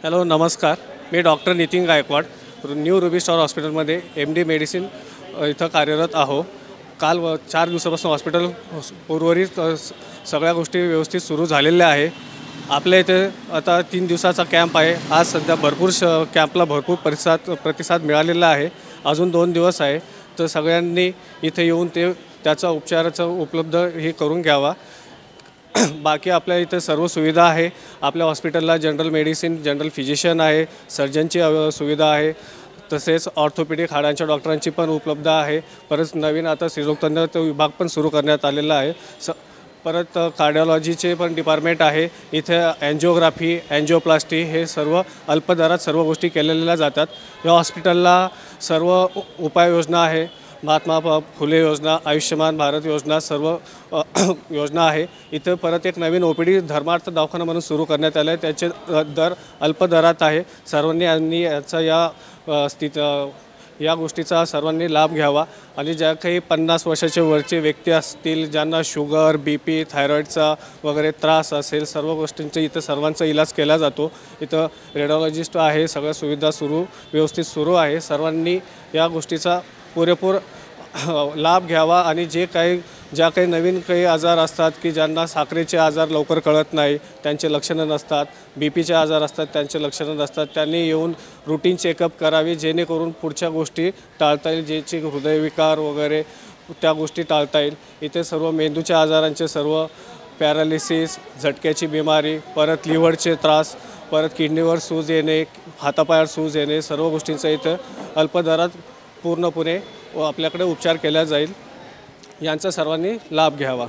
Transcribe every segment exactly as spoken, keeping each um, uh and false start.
Hello नमस्कार, मी doctor Nitin Gaikwad new Ruby Star हॉस्पिटलमध्ये एम डी मेडिसिन इथं कार्यरत आहो। काल व चार दिवसापासून हॉस्पिटल उर्वरित सगळ्या गोष्टी व्यवस्थित सुरू झालेल्या आहे। आपल्या इथे आता तीन दिवसाचा कॅम्प आहे। आज सध्या भरपूर श कॅम्पला भरपूर प्रतिसाद प्रतिसाद मिळालेला आहे। अजून दोन दिवस आहे, तर सगळ्यांनी इथे येऊन ते त्याचा उपचाराचा उपलब्ध हे करून घ्यावा। बाकी आपल्या इथे सर्व सुविधा आहे। आपल्या हॉस्पिटलला जनरल मेडिसिन, जनरल फिजिशियन आहे, सर्जनची सुविधा आहे, तसेच ऑर्थोपेडिक हाडांच्या डॉक्टरांची पण उपलब्ध आहे। परत नवीन आता स्त्रीरोगतज्ञ विभाग पण सुरू करण्यात आलेला आहे। स परत कार्डिओलॉजीचे पण डिपार्टमेंट आहे। इथे एंजिओग्राफी, एंजिओप्लास्टी हे सर्व अल्प दरात सर्व गोष्टी केलेल्या जातात। या हॉस्पिटलला सर्व उपाययोजना आहे। महात्मा फुले योजना, आयुष्यमान भारत योजना सर्व योजना आहे। इथे परत एक नवीन ओपीडी धर्मार्थ दवाखाना म्हणून सुरू करण्यात आले आहे। त्याचे दर अल्प दरात आहे। सर्वांनी यांनी याचा या स्थित या गोष्टीचा सर्वांनी लाभ घ्यावा आणि ज्या काही पन्नास वर्षाचे वरचे व्यक्ती असतील, ज्यांना शुगर, बी पी, थायरॉईडचा वगैरे त्रास असेल, सर्व गोष्टींचा इथं सर्वांचा इलाज केला जातो। इथं रेडिओलॉजिस्ट आहे, सगळ्या सुविधा सुरू व्यवस्थित सुरू आहे। सर्वांनी या गोष्टीचा पुरेपूर लाभ घ्यावा आणि जे काही ज्या काही नवीन काही आजार असतात की ज्यांना साखरेचे आजार लवकर कळत नाही, त्यांचे लक्षणं नसतात, बी पीचे आजार असतात त्यांचे लक्षणं नसतात, त्यांनी येऊन रूटीन चेकअप करावी, जेणेकरून पुढच्या गोष्टी टाळता येईल। ज्याची हृदयविकार वगैरे त्या गोष्टी टाळता येईल। इथे सर्व मेंदूच्या आजारांचे सर्व पॅरालिसिस, झटक्याची बिमारी, परत लिव्हरचे त्रास, परत किडनीवर सूज येणे, हातापायावर सूज येणे, सर्व गोष्टींचा इथं अल्प दरात पूर्णपणे व आपल्याकडे उपचार केला जाईल। यांचा सर्वांनी लाभ घ्यावा।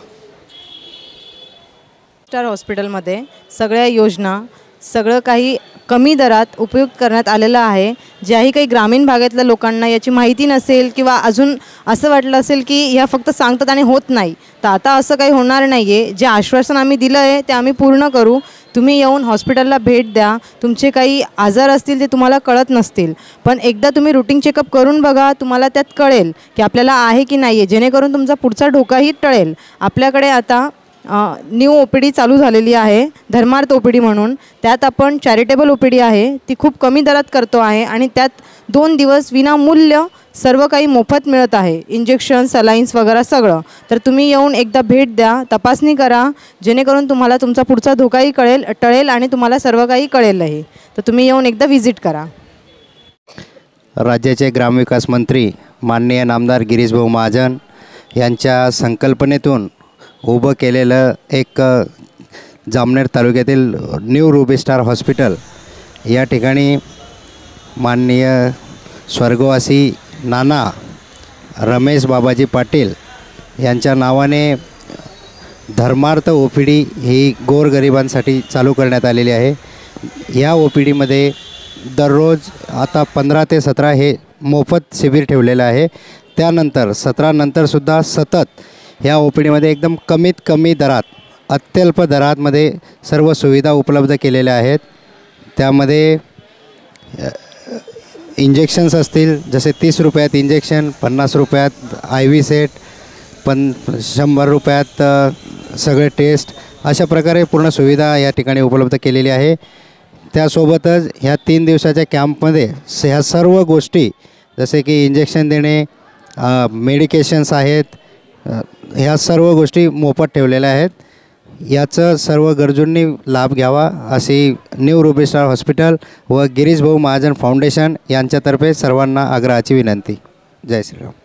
स्टार हॉस्पिटलमध्ये सगळ्या योजना सगळं काही कमी दरात उपयुक्त करण्यात आलेलं आहे। ज्याही काही ग्रामीण भागातल्या लोकांना याची माहिती नसेल किंवा अजून असं वाटलं असेल की ह्या फक्त सांगतात आणि होत नाही, तर आता असं काही होणार नाही आहे। जे आश्वासन आम्ही दिलं आहे ते आम्ही पूर्ण करू। तुम्ही येऊन हॉस्पिटलला भेट द्या। तुमचे काही आजार असतील ते तुम्हाला कळत नसतील, पण एकदा तुम्ही रूटीन चेकअप करून बघा, तुम्हाला त्यात कळेल की आपल्याला आहे की नाही आहे, जेणेकरून तुमचा पुढचा धोकाही टळेल। आपल्याकडे आता न्यू ओ पी डी चालू झालेली आहे, धर्मार्थ ओ पी डी म्हणून। त्यात आपण चॅरिटेबल ओ पी डी आहे, ती खूप कमी दरात करतो आहे आणि त्यात दोन दिवस विनामूल्य सर्व काही मोफत मिळत आहे, इंजेक्शन, सलाईन्स वगैरे सगळं। तर तुम्ही येऊन एकदा भेट द्या, तपासणी करा, जेणेकरून तुम्हाला तुमचा पुढचा धोकाही कळेल टळेल आणि तुम्हाला सर्व काही कळेलही। तर तुम्ही येऊन एकदा व्हिजिट करा। राज्याचे ग्रामविकास मंत्री माननीय नामदार गिरीशभाऊ महाजन यांच्या संकल्पनेतून उभं केलेलं एक जामनेर तालुक्यातील न्यू रुबी स्टार हॉस्पिटल या ठिकाणी माननीय स्वर्गवासी नाना रमेश बाबाजी पाटील यांच्या नावाने धर्मार्थ ओ पी डी ही गोरगरिबांसाठी चालू करण्यात आलेली आहे। या ओ पी डीमध्ये दररोज आता पंधरा ते सतरा हे मोफत शिबिर ठेवलेलं आहे। त्यानंतर सतरा नंतरसुद्धा सतत ह्या ओ पी डीमध्ये एकदम कमीत कमी दरात, अत्यल्प दरातमध्ये सर्व सुविधा उपलब्ध केलेल्या आहेत। त्यामध्ये इंजेक्शन्स असतील, जसे तीस रुपयात इंजेक्शन, पन्नास रुपयात आय व्ही सेट, पण शंभर रुपयात सगळे टेस्ट, अशा प्रकारे पूर्ण सुविधा या ठिकाणी उपलब्ध केलेली आहे। त्यासोबतच ह्या तीन दिवसाच्या कॅम्पमध्ये ह्या सर्व गोष्टी जसे की इंजेक्शन देणे, मेडिकेशन्स आहेत, ह्या सर्व गोष्टी मोफत ठेवलेल्या आहेत। याचं सर्व गरजूंनी लाभ घ्यावा अशी न्यू रुबी स्टार हॉस्पिटल व गिरीशभाऊ महाजन फाउंडेशन यांच्यातर्फे सर्वांना आग्रहाची विनंती। जय श्रीराम।